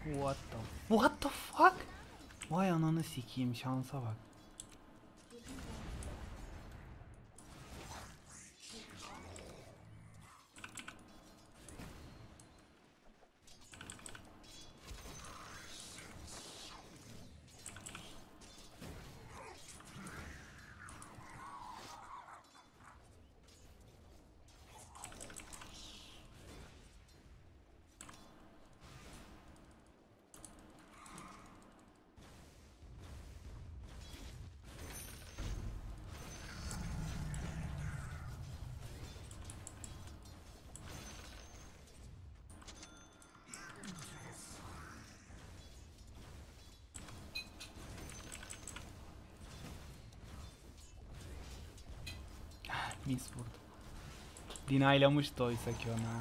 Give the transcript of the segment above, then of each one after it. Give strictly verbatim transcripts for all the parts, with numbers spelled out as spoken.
What the What the fuck? Vay ananı sikeyim, şansa bak. Mis vurdu. Dinaylamıştı oysa ki ona.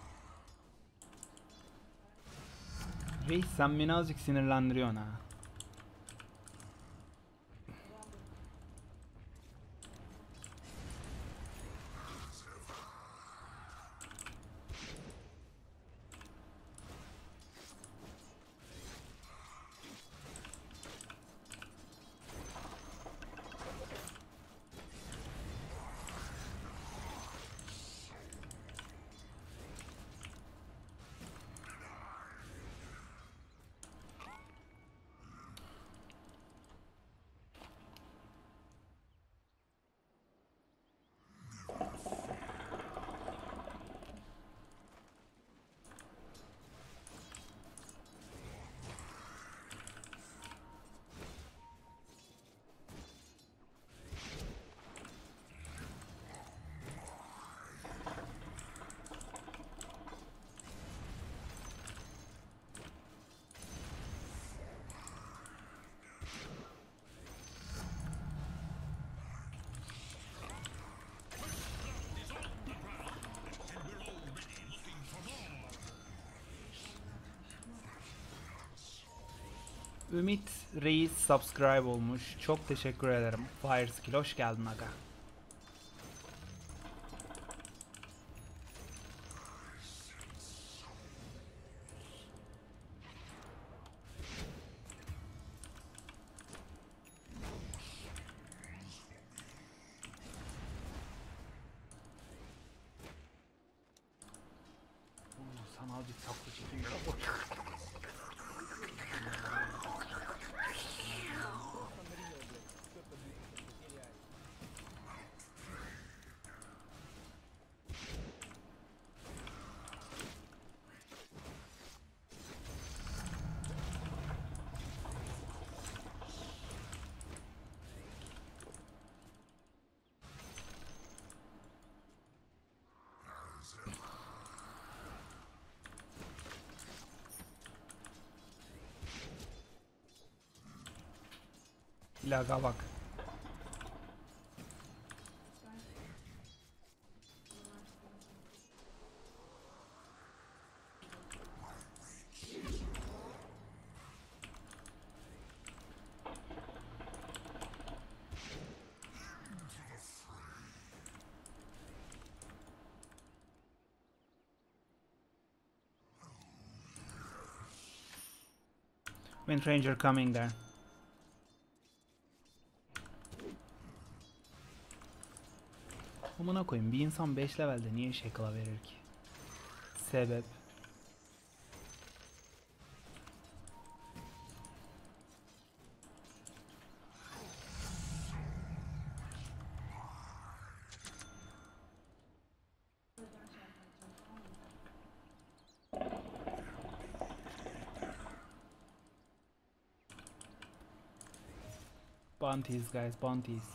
Reis sen beni azıcık sinirlendiriyorsun ha. Ümit Reis subscribe olmuş. Çok teşekkür ederim. Fireskill hoş geldin aga. Sana azıcık saklı çekeyim. Laga bak. Wind Ranger coming there. Amına koyayım, bir insan beş levelde niye şekla verir ki? Sebep. Bounties guys, bounties.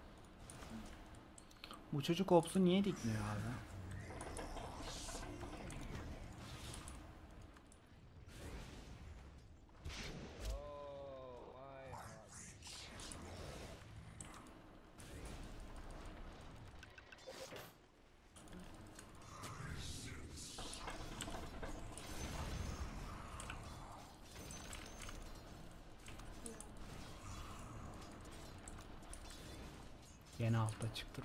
Bu çocuk opsu niye dikmiyor abi? Yeni hafta çıktım.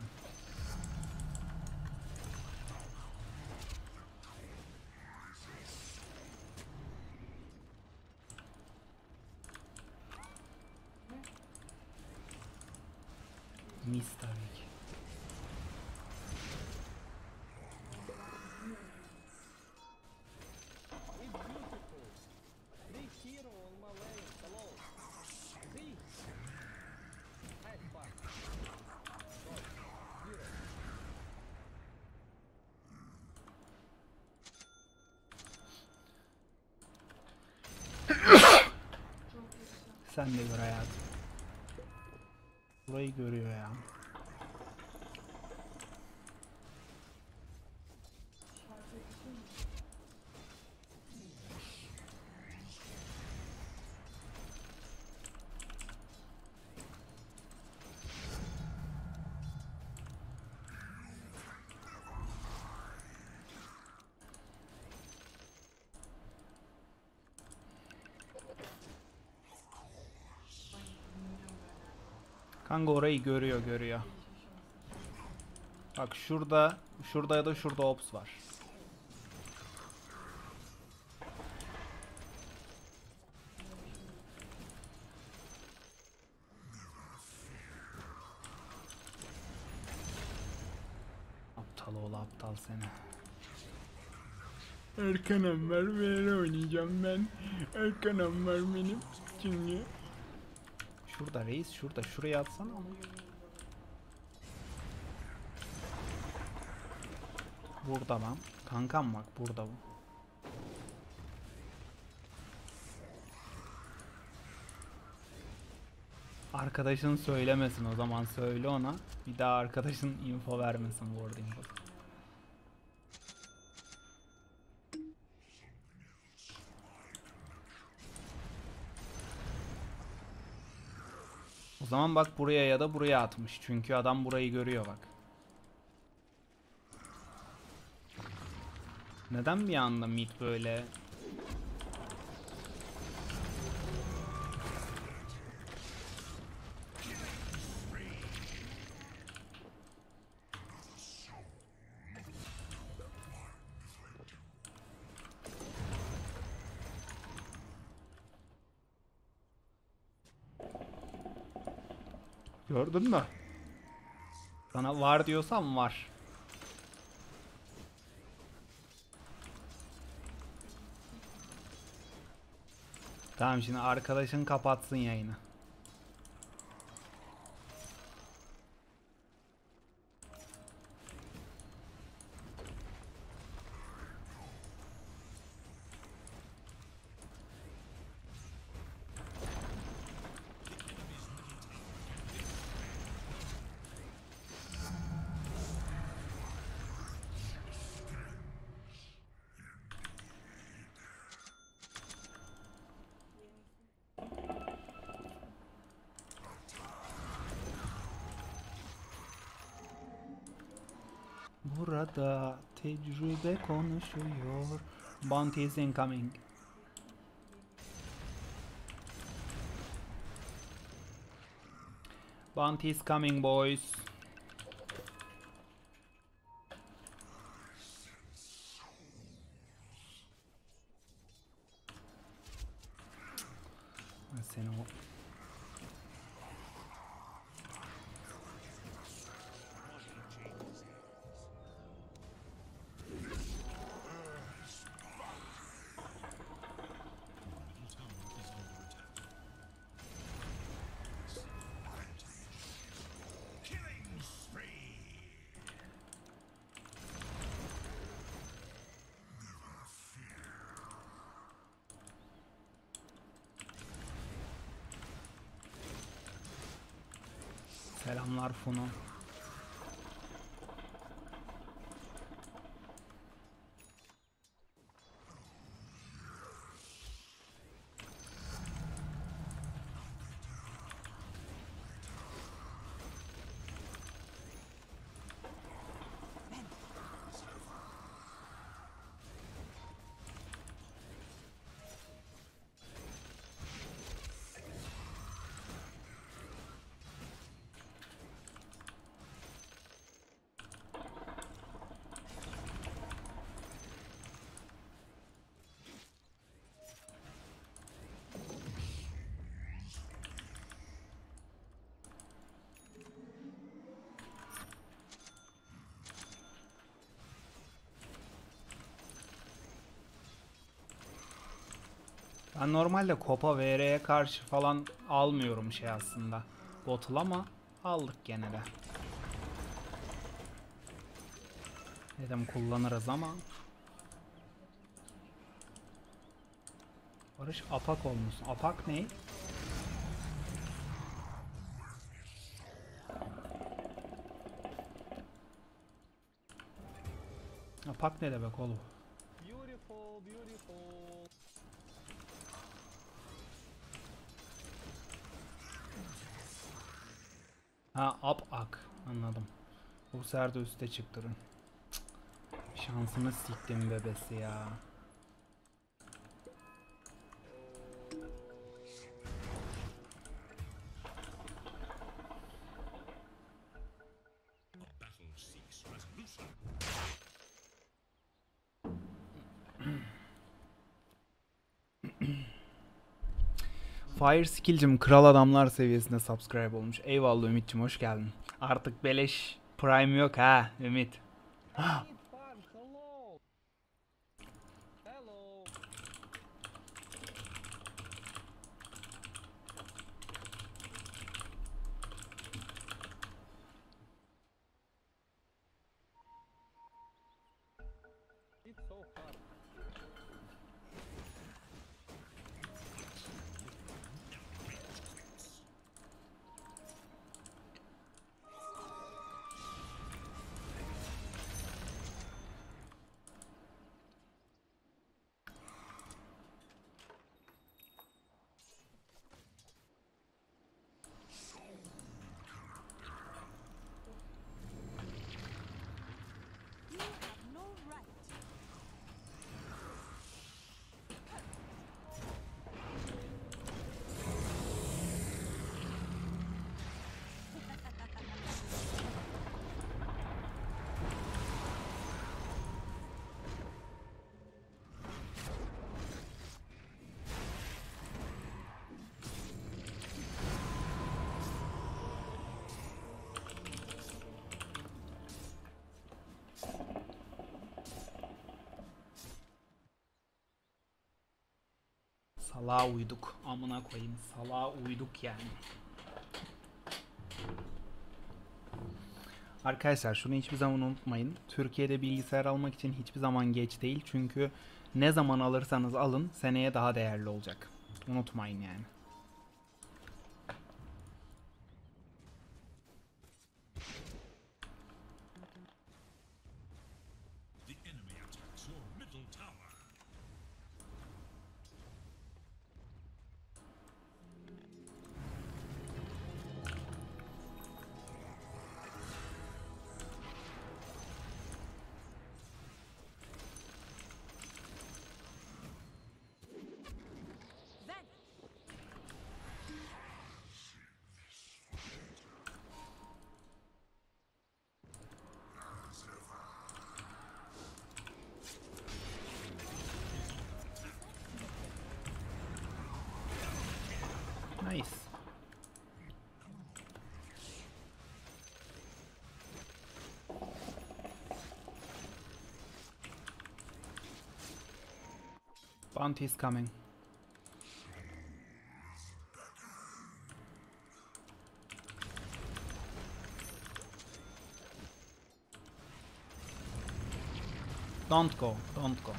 Mis tabii ki. Sen de gör hayatım. Burayı görüyor ya. Kanka orayı görüyor görüyor. Bak şurada, şurada ya da şurada ops var. Aptal oğlu aptal seni. Erkanım var, böyle oynayacağım ben. Erkanım var benim. Çünkü şurada reis, şurada, şuraya atsana onu. Burada lan. Kankam bak burada bu. Arkadaşın söylemesin o zaman, söyle ona. Bir daha arkadaşın info vermesin, ward info. O zaman bak buraya ya da buraya atmış. Çünkü adam burayı görüyor bak. Neden bir anda mid böyle? Gördün mü? Sana var diyorsam var. Tamam, şimdi arkadaşın kapatsın yayını. Burada tecrübe konuşuyor. Bounty is incoming. Bounty is coming boys. Seni o... Selamlar Funo. Ben normalde Copa V R'ye karşı falan almıyorum şey aslında. Bottle ama aldık gene de. Dedim kullanırız ama. Barış apak olmuşsun. Apak ne? Apak ne demek oğlum? Beautiful, beautiful. Ha, apak. Anladım. Bu sefer de üste çıktırın. Şansını siktim bebesi ya. Fire Skill'cim kral adamlar seviyesinde subscribe olmuş. Eyvallah Ümit'cim, hoş geldin. Artık beleş prime yok ha Ümit. I need farms. Hello. Hello. It's so hard. You have no right. Salağa uyduk. Amına koyayım. Salağa uyduk yani. Arkadaşlar şunu hiçbir zaman unutmayın. Türkiye'de bilgisayar almak için hiçbir zaman geç değil. Çünkü ne zaman alırsanız alın seneye daha değerli olacak. Unutmayın yani. The enemy attacks your middle tower. Vanish. Nice. Bounty is coming. Don't go, don't go.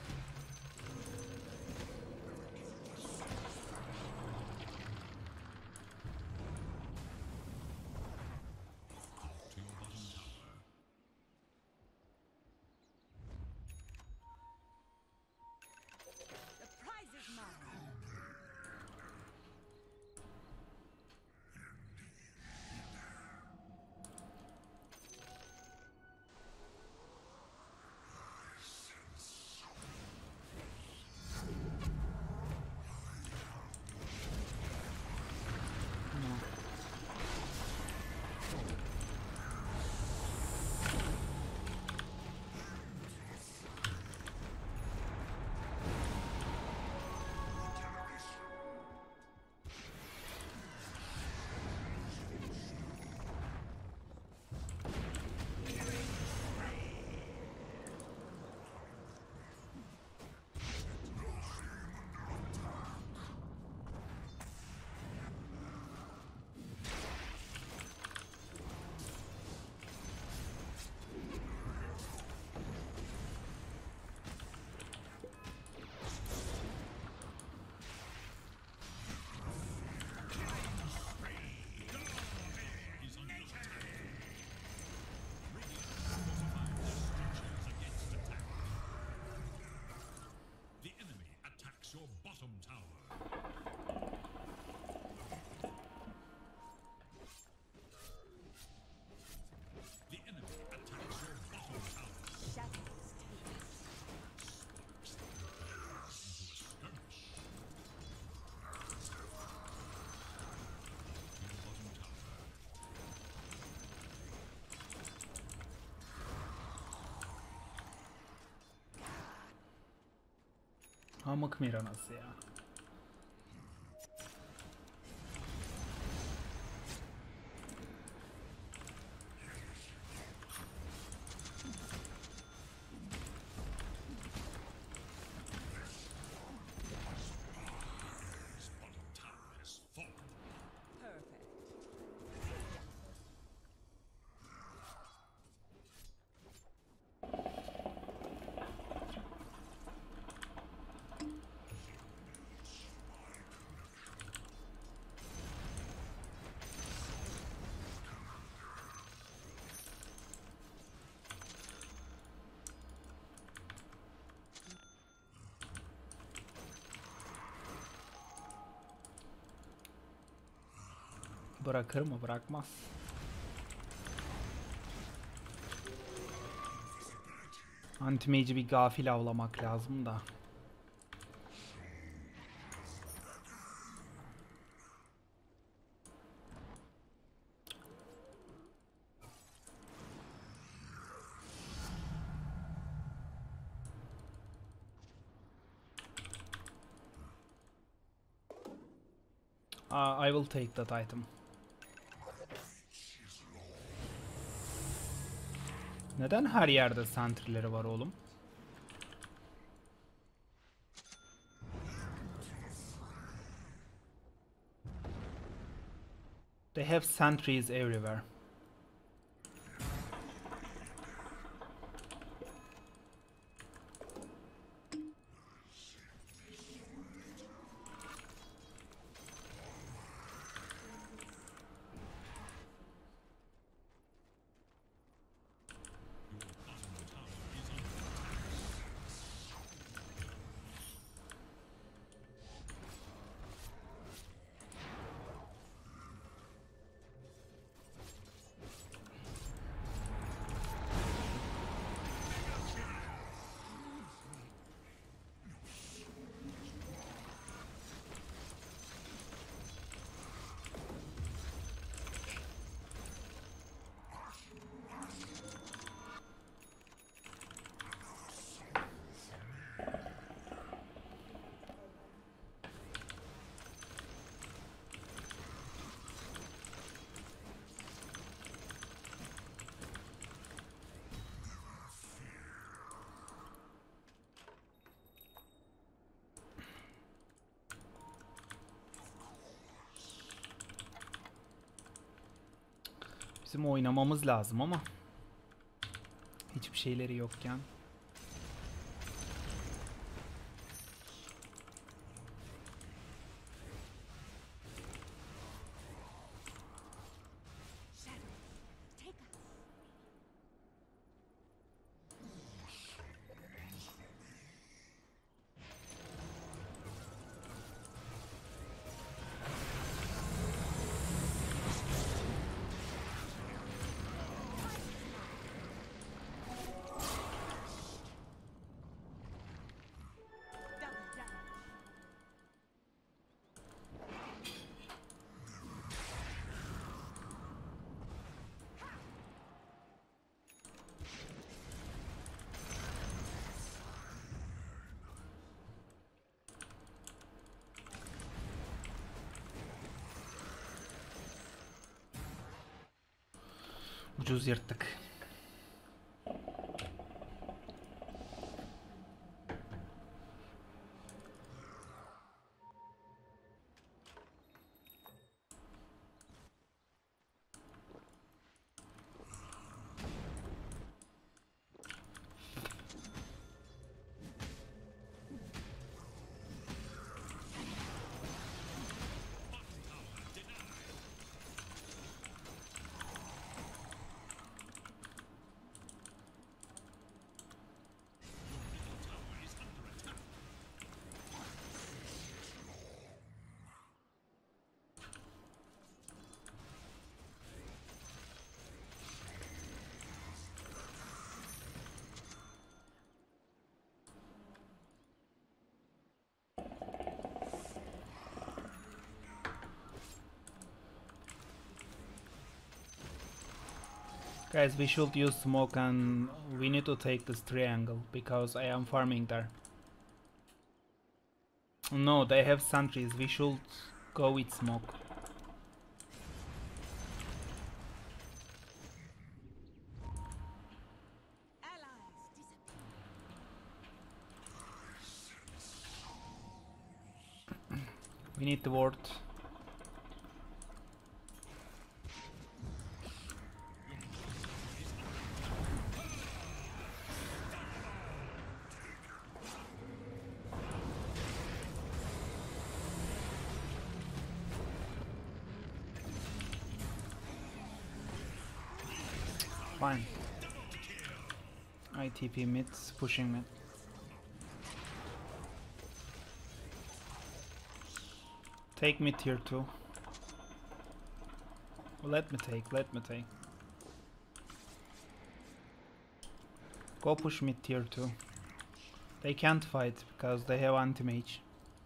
To your bottom tower. The prize is mine. Amık Miranası ya. Perfect. Bırakır mı? Bırakmaz. Anti-mage'i bir gafil avlamak lazım da. Uh, I will take that item. Neden her yerde sentry'leri var oğlum? They have sentries everywhere. Bizim oynamamız lazım ama hiçbir şeyleri yokken. Shadow, take us. Double damage. Ucuz yırttık. Guys, we should use smoke and we need to take this triangle because I am farming there. No, they have sentries. We should go with smoke. Allies disappear. We need the ward. Fine. I T P mid, pushing mid. Take mid tier two. Let me take, let me take. Go push mid tier two. They can't fight because they have anti-mage.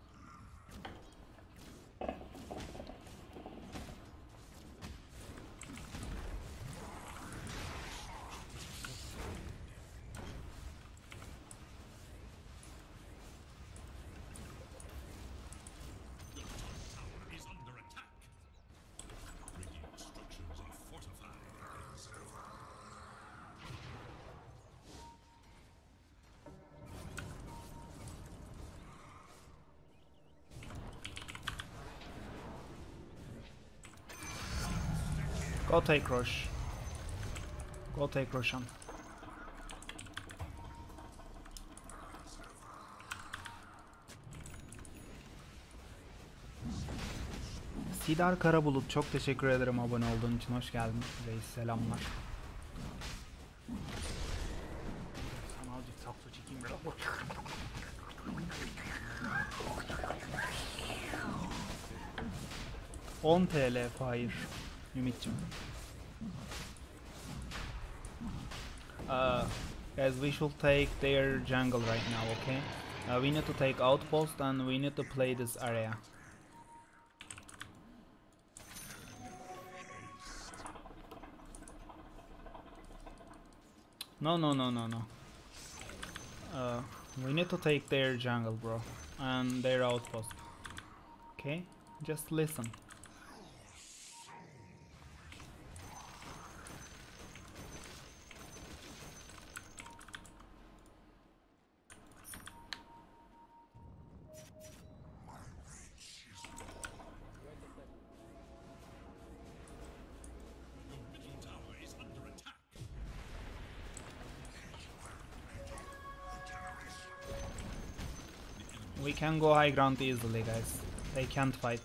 Is under attack. Radiant structures are fortified. Go take Rosh. Go take Roshan. Sidar Karabulut, çok teşekkür ederim abone olduğun için. Hoş geldin reis, selamlar. Sana azıcık saksı çekeyim biraz. on T L Fire Ümit'cim. Uh, guys, we should take their jungle right now, okay? Uh, we need to take outpost and we need to play this area. No, no, no, no, no. Uh, we need to take their jungle, bro, and their outpost. Okay, just listen. Your middle tower is under attack. We can go high ground easily, guys. They can't fight.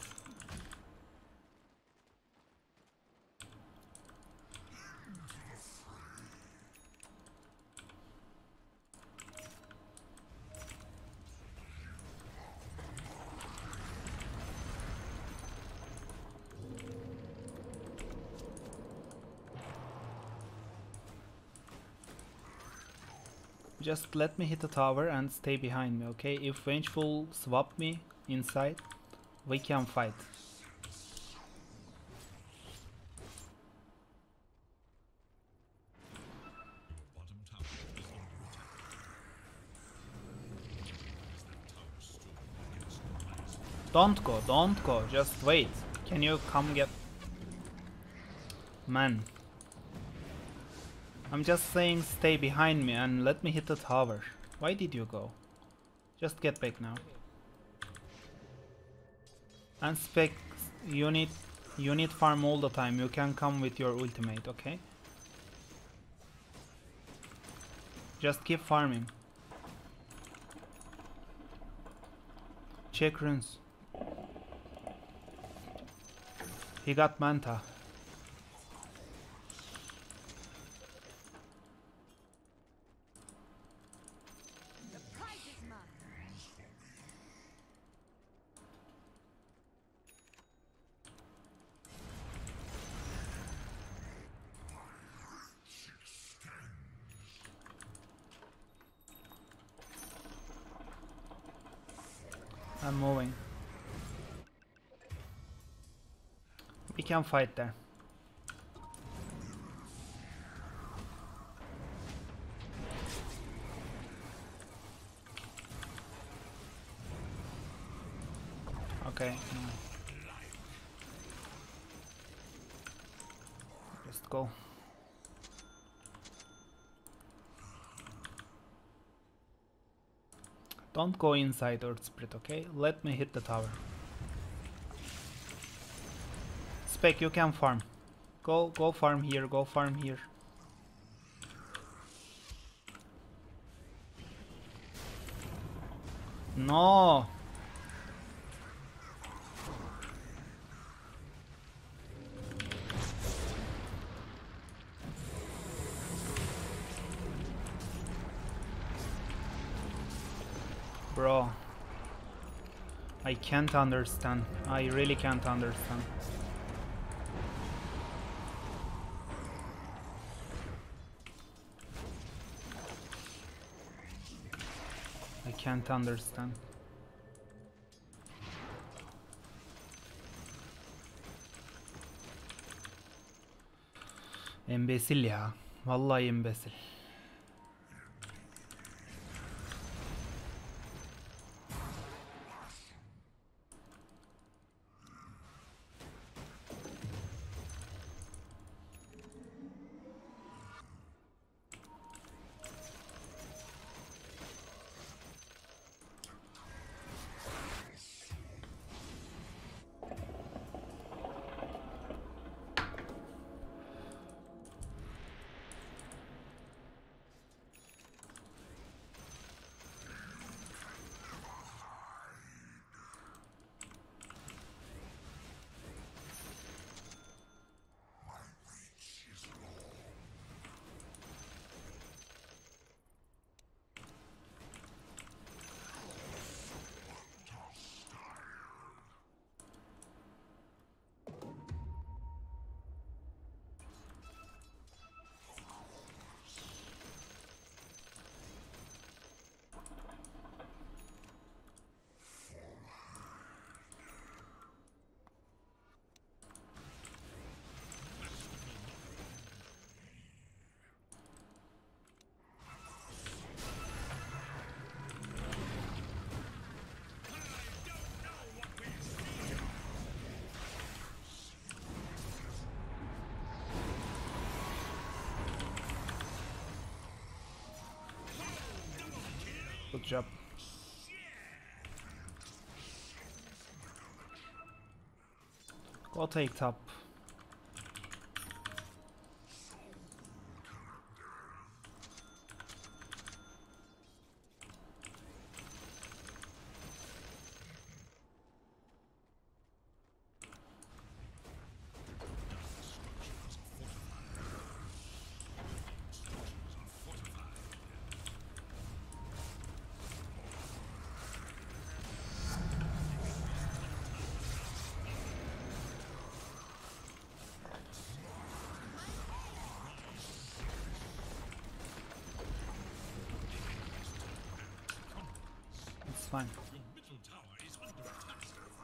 Just let me hit the tower and stay behind me, okay? If Vengeful swap me inside, we can fight. Your bottom tower is under attack. Is that tower strong against compliance? Don't go, don't go, just wait. Can you come get... Man. I'm just saying stay behind me and let me hit the tower. Why did you go? Just get back now. And spec, you need, you need farm all the time. You can come with your ultimate, okay? Just keep farming. Check runes. He got Manta. The prize is mine. I'm moving. We can fight there. Okay. Just go. Don't go inside Earth Spirit, okay? Let me hit the tower. Spec, you can farm. Go, go farm here. Go farm here. No. Bro, I can't understand. I really can't understand. I can't understand. Embesil ya. Vallahi embesil. Good job. Go take top. It's fine. Your middle tower is under attack.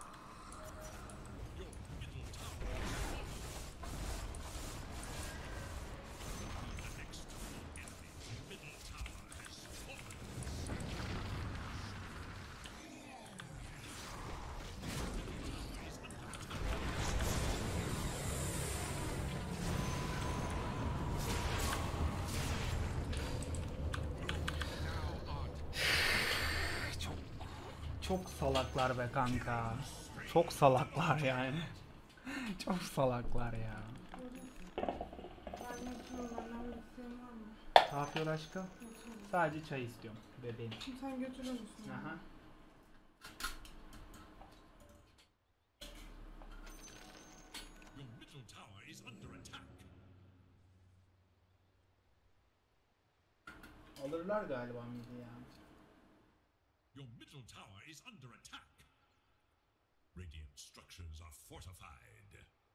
Your middle tower. The next enemy middle tower has fallen. Çok salaklar be kanka. Çok salaklar yani. Çok salaklar ya. Ne yapıyor aşkım? Sadece çay istiyorum bebeğim. Sen götürür müsün? Aha. Your middle tower is under attack. Alırlar galiba mıydı ya? Your middle tower is under attack. Radiant structures are fortified.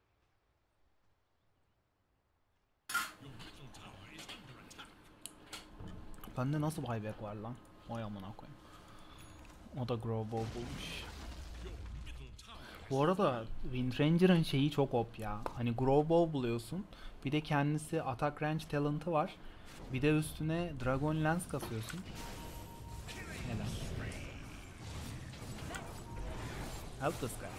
Your middle tower is under attack. Bende nasıl buyback var lan? Oy amına koyayım. O da Grow Ball bulmuş. Your middle tower Bu arada Windranger'ın şeyi çok op ya. Hani Grow Ball buluyorsun. Bir de kendisi Attack Range talent'ı var. Bir de üstüne Dragon Lance kasıyorsun. Helal. Help this guy.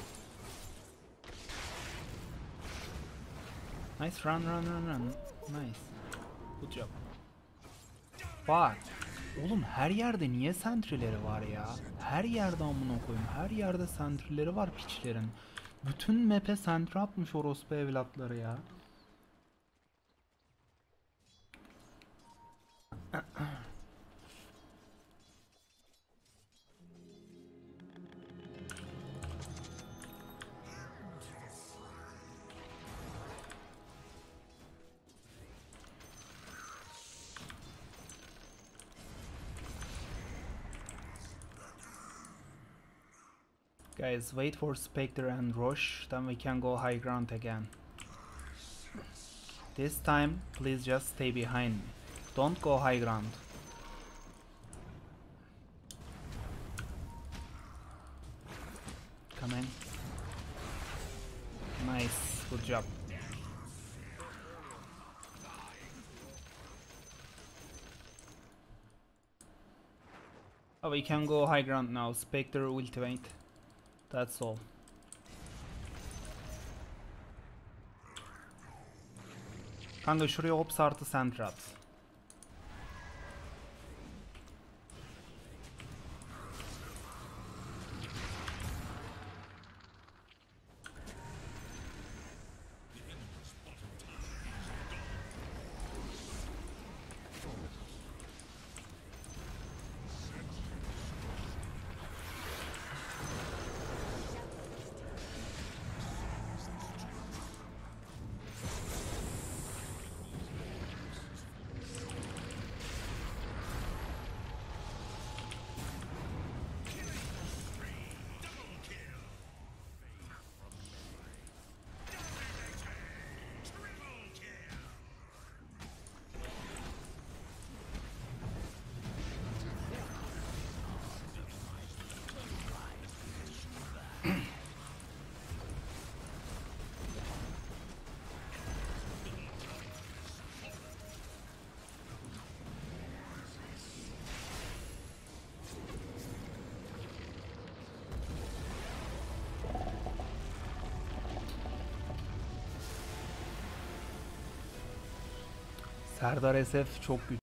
Nice run run run run. Nice. Good job. Bak. Oğlum her yerde niye sentrileri var ya? Her yerde amına koyayım. Her yerde sentrileri var piçlerin. Bütün map'e sentri atmış orospu evlatları ya. Guys, wait for Spectre and Roche, then we can go high ground again. This time, please just stay behind me. Don't go high ground. Come in. Nice, good job. Oh, we can go high ground now. Spectre ultimate. That's all. Kanka şuraya hops artı center at. Serdar S F çok güçlü.